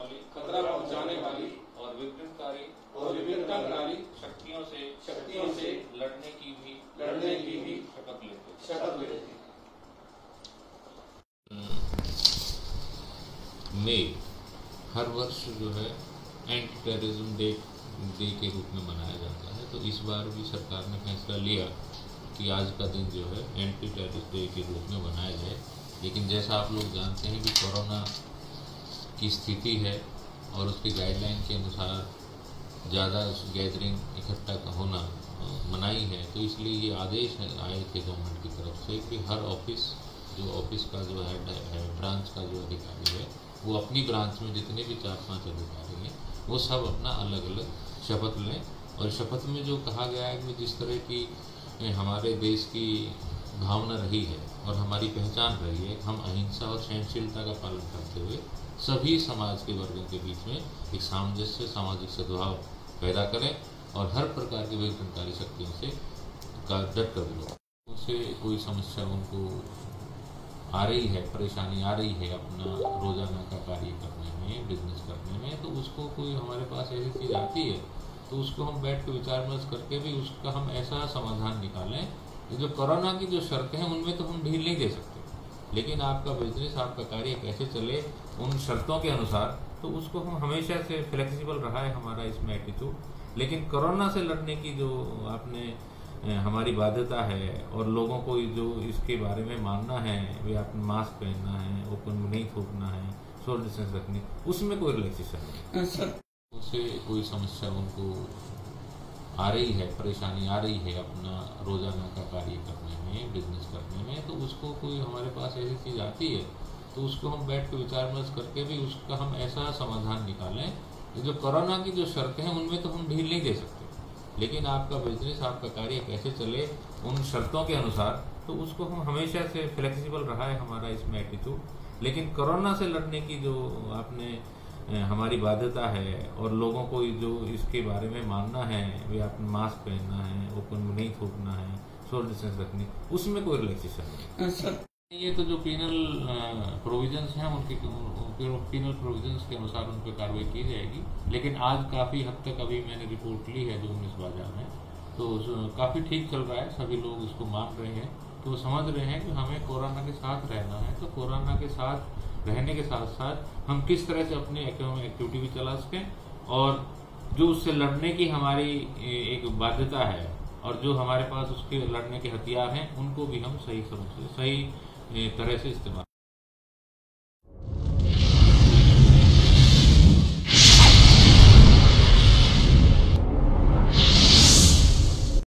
पहुंचाने वाली और विघटनकारी शक्तियों से लड़ने की भी शपथ लेते हैं। मई हर वर्ष जो है एंटी टेररिज्म डे के रूप में मनाया जाता है, तो इस बार भी सरकार ने फैसला लिया कि आज का दिन जो है एंटी टेररिस्ट डे के रूप में मनाया जाए। लेकिन जैसा आप लोग जानते हैं कि कोरोना की स्थिति है और उसकी गाइडलाइन के अनुसार ज़्यादा गैदरिंग इकट्ठा का होना मनाही है, तो इसलिए ये आदेश आए थे गवर्नमेंट की तरफ से कि हर ऑफिस का जो हेड है, ब्रांच का जो अधिकारी है, वो अपनी ब्रांच में जितने भी 4-5 अधिकारी हैं वो सब अपना अलग अलग शपथ लें। और शपथ में जो कहा गया है कि जिस तरह की हमारे देश की भावना रही है और हमारी पहचान रही है, हम अहिंसा और सहनशीलता का पालन करते हुए सभी समाज के वर्गों के बीच में एक सामंजस्य, सामाजिक सद्भाव पैदा करें और हर प्रकार की विघटनकारी शक्तियों से डट कर विरोध। उनसे कोई समस्या उनको आ रही है, परेशानी आ रही है अपना रोजाना का कार्य करने में, बिजनेस करने में, तो उसको कोई हमारे पास ऐसी चीज़ आती है तो उसको हम बैठ के विचार विमर्श करके भी उसका हम ऐसा समाधान निकालें। जो कोरोना की जो शर्तें हैं उनमें तो हम ढील नहीं दे सकते, लेकिन आपका बिजनेस, आपका कार्य कैसे चले उन शर्तों के अनुसार, तो उसको हम हमेशा से फ्लेक्सिबल रहा है हमारा इसमें एटीट्यूड। लेकिन कोरोना से लड़ने की जो आपने हमारी बाध्यता है और लोगों को जो इसके बारे में मानना है, वे आपने मास्क पहनना है, ओपन में नहीं थूकना है, सोशल डिस्टेंस रखनी, उसमें कोई रिलैक्सेशन नहीं। उससे कोई समस्या उनको आ रही है, परेशानी आ रही है अपना रोजाना का कार्य करने में, बिजनेस करने में, तो उसको कोई हमारे पास ऐसी चीज़ आती है तो उसको हम बैठ के विचार विमर्श करके भी उसका हम ऐसा समाधान निकालें। जो कोरोना की जो शर्तें हैं उनमें तो हम ढील नहीं दे सकते, लेकिन आपका बिजनेस, आपका कार्य कैसे चले उन शर्तों के अनुसार, तो उसको हम हमेशा से फ्लेक्सिबल रहा है हमारा इसमें एटीट्यूड। लेकिन कोरोना से लड़ने की जो आपने हमारी बाध्यता है और लोगों को जो इसके बारे में मानना है, वे आपने मास्क पहनना है, ओपन में नहीं थूकना है, सोशल डिस्टेंस रखनी, उसमें कोई रिलैक्सेशन नहीं। ये तो जो पीनल प्रोविजंस हैं उनके पीनल प्रोविजंस के अनुसार उन पर कार्रवाई की जाएगी। लेकिन आज काफ़ी हद तक अभी मैंने रिपोर्ट ली है जो 19 बाजार में, तो काफ़ी ठीक चल रहा है, सभी लोग इसको मान रहे हैं, तो समझ रहे हैं कि हमें कोरोना के साथ रहना है। तो कोरोना के साथ रहने के साथ साथ हम किस तरह से अपनी एक्टिविटी भी चला सकें और जो उससे लड़ने की हमारी एक बाध्यता है और जो हमारे पास उसके लड़ने के हथियार हैं उनको भी हम सही तरह से इस्तेमाल